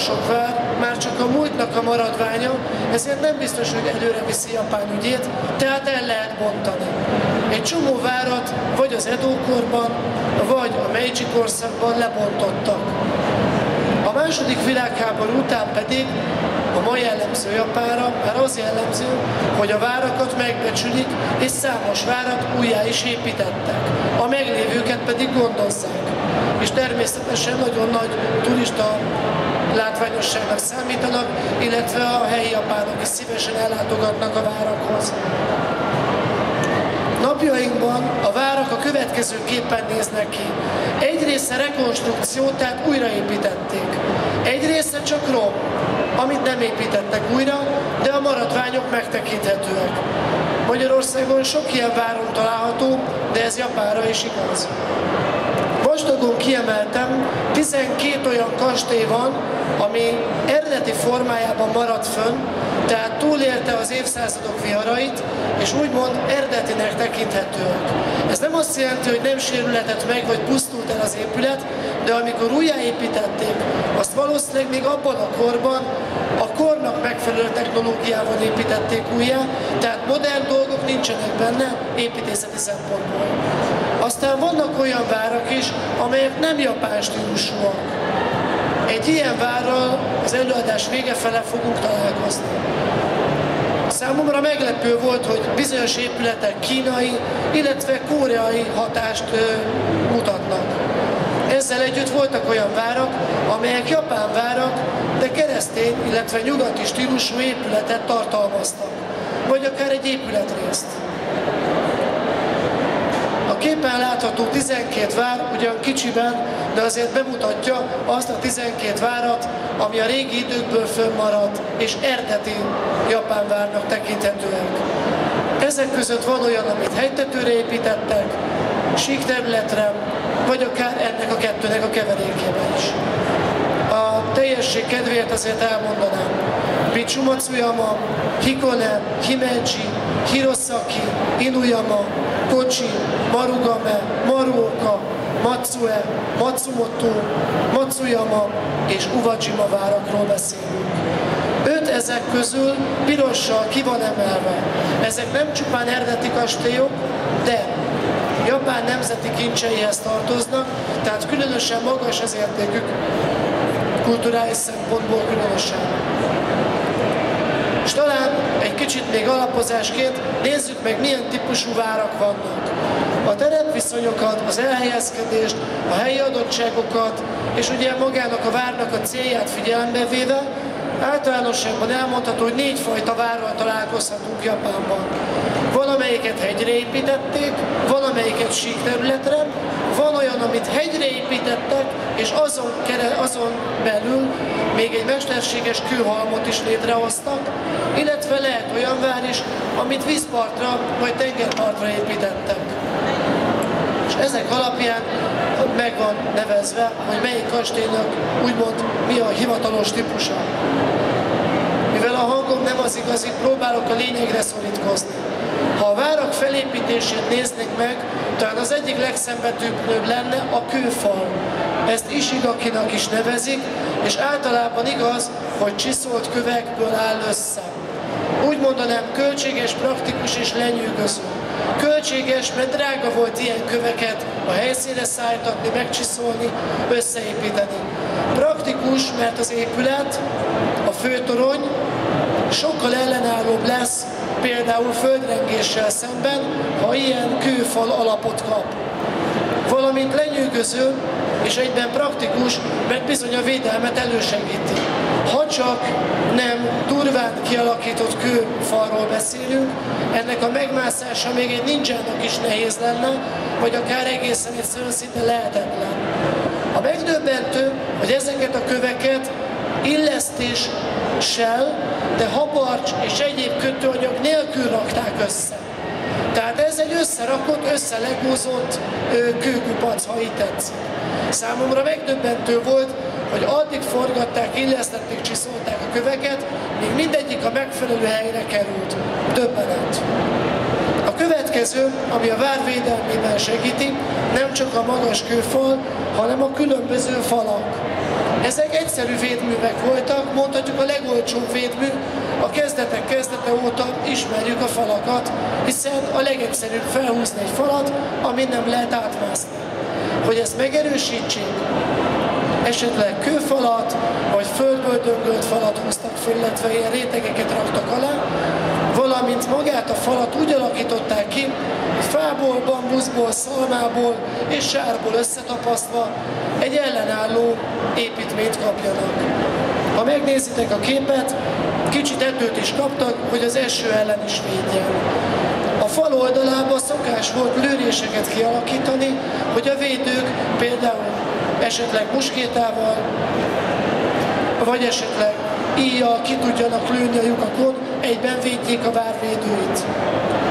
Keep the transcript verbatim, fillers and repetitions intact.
sok vár már csak a múltnak a maradványa, ezért nem biztos, hogy előre viszi Japán ügyét, tehát el lehet bontani. Egy csomó várat vagy az Edo-korban, vagy a Meiji korszakban lebontottak. A második világháború után pedig a ma jellemző Japánra már az jellemző, hogy a várakat megbecsülik, és számos várat újjá is építettek, a meglévőket pedig gondozzák. És természetesen nagyon nagy turista látványosságnak számítanak, illetve a helyi japánok is szívesen ellátogatnak a várakhoz. Napjainkban a várak a következőképpen néznek ki. Egy része rekonstrukció, tehát újraépítették. Egy része csak rom, amit nem építettek újra, de a maradványok megtekinthetőek. Magyarországon sok ilyen váron található, de ez Japánra is igaz. Vastagon kiemeltem, tizenkét olyan kastély van, ami eredeti formájában maradt fönn, tehát túlélte az évszázadok viharait, és úgymond eredetinek tekinthetőek. Ez nem azt jelenti, hogy nem sérülhetett meg, vagy pusztult el az épület, de amikor újjáépítették, azt valószínűleg még abban a korban a kornak megfelelő technológiával építették újjá, tehát modern dolgok nincsenek benne építészeti szempontból. Aztán vannak olyan várak is, amelyek nem japán stílusúak. Egy ilyen várral az előadás vége fele fogunk találkozni. Számomra meglepő volt, hogy bizonyos épületek kínai, illetve koreai hatást ö, mutatnak. Ezzel együtt voltak olyan várak, amelyek japán várak, de keresztény, illetve nyugati stílusú épületet tartalmaztak, vagy akár egy épületrészt. A képen látható tizenkét vár ugyan kicsiben, de azért bemutatja azt a tizenkét várat, ami a régi időkből fönnmaradt és eredeti japán várnak tekinthetőek. Ezek között van olyan, amit hegytetőre építettek, sík területre, vagy akár ennek a kettőnek a keverékében is. A teljesség kedvéért azért elmondanám. Bichu Matsuyama, Hikone, Himeji, Hirosaki, Inuyama, Kochi, Marugame, Maruoka, Matsue, Matsumoto, Matsuyama és Uwajima várakról beszélünk. Öt ezek közül pirossal ki van emelve. Ezek nem csupán eredeti kastélyok, de Japán nemzeti kincseihez tartoznak, tehát különösen magas az értékük, kulturális szempontból különösen. És talán egy kicsit még alapozásként nézzük meg, milyen típusú várak vannak. A terepviszonyokat, az elhelyezkedést, a helyi adottságokat, és ugye magának a várnak a célját figyelembe véve, általánosságban elmondható, hogy négyfajta várral találkozhatunk Japánban. Van, amelyiket hegyre építették, van, amelyiket sík területre, van olyan, amit hegyre építettek, és azon, azon belül még egy mesterséges kőhalmot is létrehoztak, illetve lehet olyan vár is, amit vízpartra vagy tengerpartra építettek. És ezek alapján meg van nevezve, hogy melyik kastélynak úgymond mi a hivatalos típusa. Mivel a hangom nem az igazi, próbálok a lényegre szorítkozni. Ha a várak felépítését néznék meg, talán az egyik legszembetűnőbb lenne a kőfal. Ezt Ishigakinak is nevezik, és általában igaz, hogy csiszolt kövekből áll össze. Úgy mondanám, költséges, praktikus és lenyűgöző. Költséges, mert drága volt ilyen köveket a helyszínre szállítatni, megcsiszolni, összeépíteni. Praktikus, mert az épület, a főtorony sokkal ellenállóbb lesz, például földrengéssel szemben, ha ilyen kőfal alapot kap. Valamint lenyűgöző és egyben praktikus, mert bizony a védelmet elősegíti. Ha csak nem durván kialakított kőfalról beszélünk, ennek a megmászása még egy ninjának is nehéz lenne, vagy akár egészen egyszerűen szinte lehetetlen. A megdöbbentő, hogy ezeket a köveket illesztéssel, de habarcs és egyéb kötőanyag nélkül rakták össze. Tehát ez egy összerakott, összelegózott kőkupac, ha így tetszik. Számomra megdöbbentő volt, hogy addig forgatták, illesztették, csiszolták a köveket, míg mindegyik a megfelelő helyre került. Döbbenet. A következő következő, ami a vár védelmében segíti, nem csak a magas kőfal, hanem a különböző falak. Ezek egyszerű védművek voltak, mondhatjuk a legolcsóbb védmű, a kezdetek kezdete óta ismerjük a falakat, hiszen a legegyszerűbb felhúzni egy falat, amin nem lehet átmászni. Hogy ezt megerősítsék, esetleg kőfalat, vagy földből döngölt falat húztak föl, illetve ilyen rétegeket raktak alá, valamint magát a falat úgy alakították ki, hogy fából, bambuszból, szalmából és sárból összetapasztva egy ellenálló építményt kapjanak. Ha megnézitek a képet, kicsit erdőt is kaptak, hogy az eső ellen is védjen. A fal oldalában szokás volt lőréseket kialakítani, hogy a védők például esetleg muskétával, vagy esetleg íjjal ki tudjanak lőni a lyukakon, egyben védjék a vár védőit.